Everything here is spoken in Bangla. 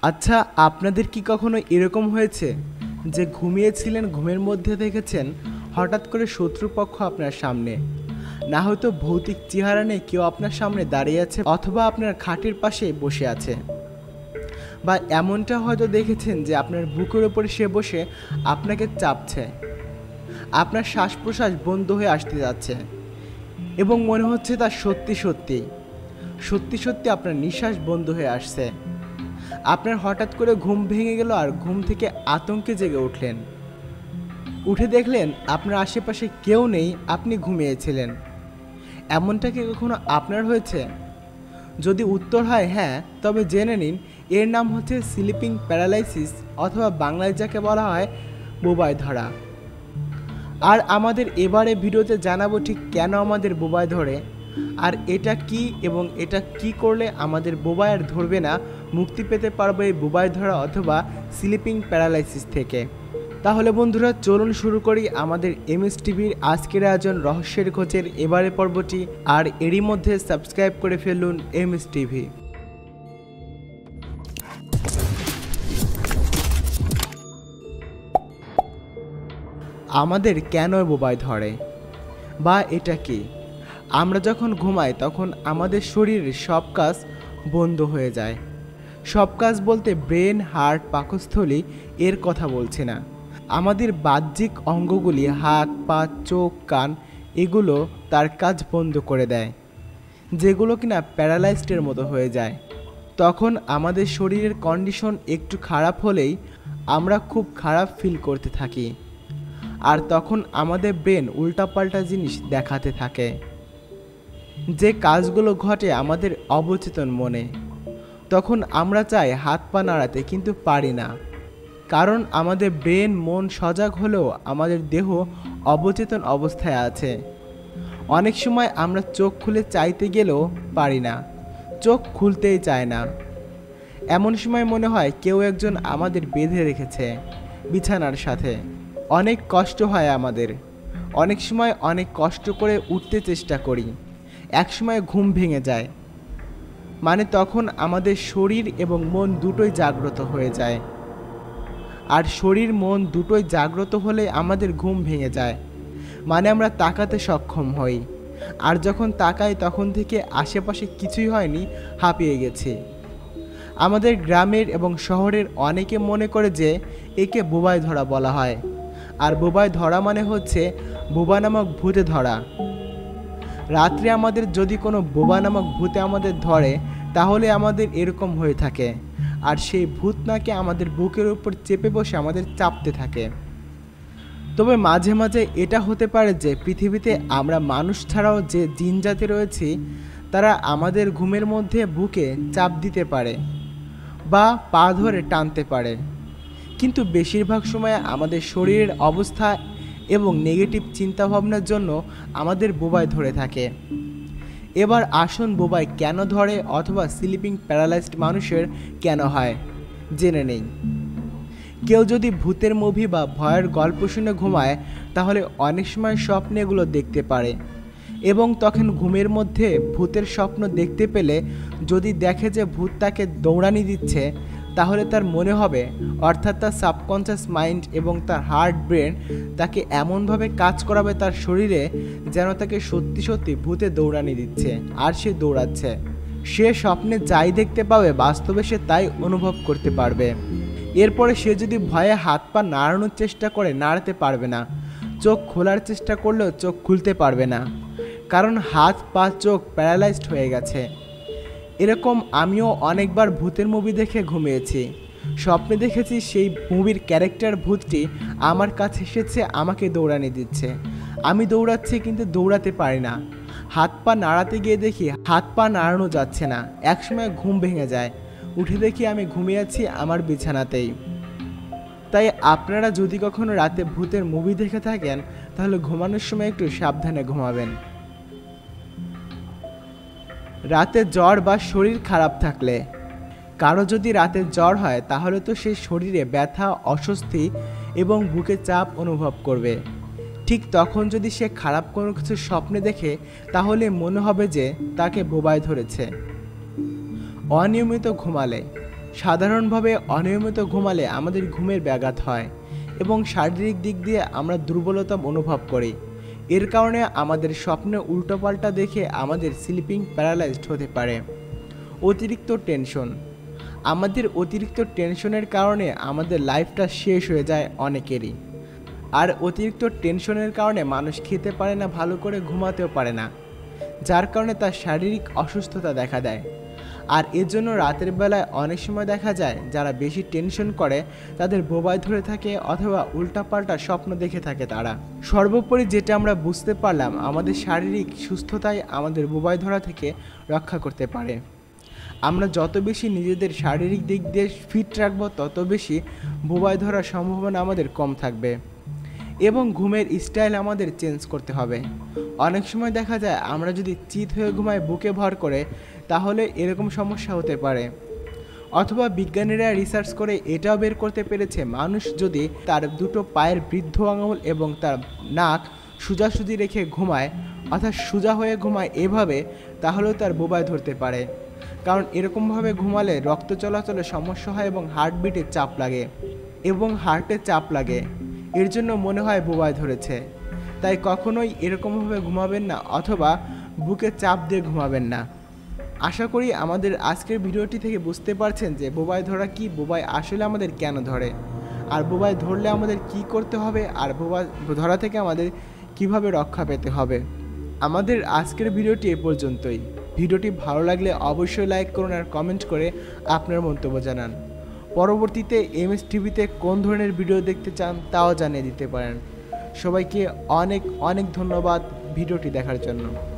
আচ্ছা, আপনাদের কি কখনো এরকম হয়েছে যে ঘুমিয়েছিলেন, ঘুমের মধ্যে দেখেছেন হঠাৎ করে শত্রুপক্ষ আপনার সামনে, না হয়তো ভৌতিক চেহারা নেই, কেউ আপনার সামনে দাঁড়িয়ে আছে অথবা আপনার খাটের পাশে বসে আছে, বা এমনটা হয়তো দেখেছেন যে আপনার বুকের উপরে সে বসে আপনাকে চাপছে, আপনার শ্বাস প্রশ্বাস বন্ধ হয়ে আসতে যাচ্ছে এবং মনে হচ্ছে তা সত্যি সত্যি সত্যি সত্যি আপনার নিঃশ্বাস বন্ধ হয়ে আসছে। আপনার হঠাৎ করে ঘুম ভেঙে গেল আর ঘুম থেকে আতঙ্কে জেগে উঠলেন, উঠে দেখলেন আপনার আশেপাশে কেউ নেই, আপনি ঘুমিয়েছিলেন। এমনটা কি কখনো আপনার হয়েছে? যদি উত্তর হয় হ্যাঁ, তবে জেনে নিন এর নাম হচ্ছে স্লিপিং প্যারালাইসিস, অথবা বাংলায় যাকে বলা হয় বোবায় ধরা। আর আমাদের এবারে ভিডিওতে জানাবো ঠিক কেন আমাদের বোবায় ধরে, আর এটা কি এবং এটা কি করলে আমাদের বোবায় আর ধরবে না, মুক্তি পেতে পারবো এই বোবায় ধরা অথবা স্লিপিং প্যারালাইসিস থেকে। তাহলে বন্ধুরা চলুন শুরু করি আমাদের এমএস টিভির আজকের আয়োজন রহস্যের খোঁজের এবারে পর্বটি। আর এরই মধ্যে সাবস্ক্রাইব করে ফেলুন এমএস টিভি। আমাদের কেন বোবায় ধরে বা এটা কি? আমরা যখন ঘুমাই তখন আমাদের শরীরের সব কাজ বন্ধ হয়ে যায়। সব কাজ বলতে ব্রেন, হার্ট, পাকস্থলী এর কথা বলছি না। আমাদের বাহ্যিক অঙ্গগুলি হাত, পা, চোখ, কান এগুলো তার কাজ বন্ধ করে দেয়, যেগুলো কিনা প্যারালাইজডের মতো হয়ে যায়। তখন আমাদের শরীরের কন্ডিশন একটু খারাপ হলেই আমরা খুব খারাপ ফিল করতে থাকি, আর তখন আমাদের ব্রেন উল্টাপাল্টা জিনিস দেখাতে থাকে, যে কাজগুলো ঘটে আমাদের অবচেতন মনে। তখন আমরা চাই হাত পা নাড়াতে, কিন্তু পারি না, কারণ আমাদের ব্রেন, মন সজাগ হলেও আমাদের দেহ অবচেতন অবস্থায় আছে। অনেক সময় আমরা চোখ খুলে চাইতে গেলেও পারি না, চোখ খুলতেই চায় না। এমন সময় মনে হয় কেউ একজন আমাদের বেঁধে রেখেছে বিছানার সাথে। অনেক কষ্ট হয় আমাদের, অনেক সময় অনেক কষ্ট করে উঠতে চেষ্টা করি, একসময় ঘুম ভেঙে যায়। মানে তখন আমাদের শরীর এবং মন দুটোই জাগ্রত হয়ে যায়, আর শরীর মন দুটোই জাগ্রত হলে আমাদের ঘুম ভেঙে যায়। মানে আমরা তাকাতে সক্ষম হই, আর যখন তাকাই তখন থেকে আশেপাশে কিছুই হয়নি, হাঁপিয়ে গেছি। আমাদের গ্রামের এবং শহরের অনেকে মনে করে যে একে বোবায় ধরা বলা হয়, আর বোবায় ধরা মানে হচ্ছে বোবা নামক ভূতে ধরা। রাত্রে আমাদের যদি কোনো বোবা নামক ভূতে আমাদের ধরে, তাহলে আমাদের এরকম হয়ে থাকে, আর সেই ভূত নাকি আমাদের বুকের উপর চেপে বসে আমাদের চাপতে থাকে। তবে মাঝে মাঝে এটা হতে পারে যে পৃথিবীতে আমরা মানুষ ছাড়াও যে জিন জাতি রয়েছি, তারা আমাদের ঘুমের মধ্যে বুকে চাপ দিতে পারে বা পা ধরে টানতে পারে, কিন্তু বেশিরভাগ সময় আমাদের শরীরের অবস্থা এবং নেগেটিভ চিন্তাভাবনার জন্য আমাদের বোবায় ধরে থাকে। এবার আসুন বোবায় কেন ধরে অথবা স্লিপিং প্যারালাইজড মানুষের কেন হয় জেনে নেই। কেউ যদি ভূতের মুভি বা ভয়ের গল্প শুনে ঘুমায়, তাহলে অনেক সময় স্বপ্নে এগুলো দেখতে পারে, এবং তখন ঘুমের মধ্যে ভূতের স্বপ্ন দেখতে পেলে যদি দেখে যে ভূত তাকে দৌড়ানি দিচ্ছে, তাহলে তার মনে হবে, অর্থাৎ তার সাবকনশিয়াস মাইন্ড এবং তার হার্ট, ব্রেন তাকে এমনভাবে কাজ করাবে তার শরীরে, যেন তাকে সত্যি সত্যি ভূতে দৌড়ানি দিচ্ছে আর সে দৌড়াচ্ছে। সে স্বপ্নে যাই দেখতে পাবে, বাস্তবে সে তাই অনুভব করতে পারবে। এরপরে সে যদি ভয়ে হাত পা নাড়ানোর চেষ্টা করে, নাড়াতে পারবে না। চোখ খোলার চেষ্টা করলেও চোখ খুলতে পারবে না, কারণ হাত পা চোখ প্যারালাইজড হয়ে গেছে। এরকম আমিও অনেকবার ভূতের মুভি দেখে ঘুমিয়েছি। স্বপ্নে দেখেছি সেই মুভির ক্যারেক্টার ভূতটি আমার কাছে এসেছে, আমাকে দৌড়ানি দিচ্ছে। আমি দৌড়াচ্ছি কিন্তু দৌড়াতে পারি না। হাত পা নাড়াতে গিয়ে দেখি হাত পা নাড়ানো যাচ্ছে না। একসময় ঘুম ভেঙে যায়, উঠে দেখি আমি ঘুমিয়ে আছি আমার বিছানাতেই। তাই আপনারা যদি কখনো রাতে ভূতের মুভি দেখে থাকেন, তাহলে ঘুমানোর সময় একটু সাবধানে ঘুমাবেন। রাতে জ্বর বা শরীর খারাপ থাকলে, কারো যদি রাতে জ্বর হয়, তাহলে তো সে শরীরে ব্যথা, অস্বস্তি এবং বুকে চাপ অনুভব করবে। ঠিক তখন যদি সে খারাপ কোনো কিছু স্বপ্নে দেখে, তাহলে মনে হবে যে তাকে বোবায় ধরেছে। অনিয়মিত ঘুমালে, সাধারণভাবে অনিয়মিত ঘুমালে আমাদের ঘুমের ব্যাঘাত হয় এবং শারীরিক দিক দিয়ে আমরা দুর্বলতা অনুভব করি। এর কারণে আমাদের স্বপ্নে উল্টোপাল্টা দেখে আমাদের স্লিপিং প্যারালাইজড হতে পারে। অতিরিক্ত টেনশন। আমাদের অতিরিক্ত টেনশনের কারণে আমাদের লাইফটা শেষ হয়ে যায় অনেকেরই। আর অতিরিক্ত টেনশনের কারণে মানুষ খেতে পারে না, ভালো করে ঘুমাতেও পারে না, যার কারণে তার শারীরিক অসুস্থতা দেখা দেয়। আর এর জন্য রাতের বেলায় অনেক সময় দেখা যায় যারা বেশি টেনশন করে তাদের বোবায় ধরে থাকে অথবা উল্টাপাল্টা স্বপ্ন দেখে থাকে তারা। সর্বোপরি যেটা আমরা বুঝতে পারলাম, আমাদের শারীরিক সুস্থতাই আমাদের বোবায় ধরা থেকে রক্ষা করতে পারে। আমরা যত বেশি নিজেদের শারীরিক দিক দিয়ে ফিট রাখবো তত বেশি বোবায় ধরার সম্ভাবনা আমাদের কম থাকবে। এবং ঘুমের স্টাইল আমাদের চেঞ্জ করতে হবে। অনেক সময় দেখা যায় আমরা যদি চিত হয়ে ঘুমাই বুকে ভর করে, তাহলে এরকম সমস্যা হতে পারে। অথবা বিজ্ঞানীরা রিসার্চ করে এটাও বের করতে পেরেছে, মানুষ যদি তার দুটো পায়ের বৃদ্ধ আঙুল এবং তার নাক সোজাসুজি রেখে ঘুমায়, অর্থাৎ সোজা হয়ে ঘুমায় এভাবে, তাহলেও তার বোবায় ধরতে পারে। কারণ এরকমভাবে ঘুমালে রক্ত চলাচলে সমস্যা হয় এবং হার্টবিটে চাপ লাগে এবং হার্টে চাপ লাগে, এর জন্য মনে হয় বোবায় ধরেছে। তাই কখনোই এরকমভাবে ঘুমাবেন না অথবা বুকে চাপ দিয়ে ঘুমাবেন না। আশা করি আমাদের আজকের ভিডিওটি থেকে বুঝতে পারছেন যে বোবায় ধরা কি, বোবায় আসলে আমাদের কেন ধরে, আর বোবায় ধরলে আমাদের কি করতে হবে, আর বোবায় ধরা থেকে আমাদের কিভাবে রক্ষা পেতে হবে। আমাদের আজকের ভিডিওটি এ পর্যন্তই। ভিডিওটি ভালো লাগলে অবশ্যই লাইক করুন আর কমেন্ট করে আপনার মন্তব্য জানান। পরবর্তীতে এমএস টিভিতে কোন ধরনের ভিডিও দেখতে চান তাও জানিয়ে দিতে পারেন। সবাইকে অনেক অনেক ধন্যবাদ ভিডিওটি দেখার জন্য।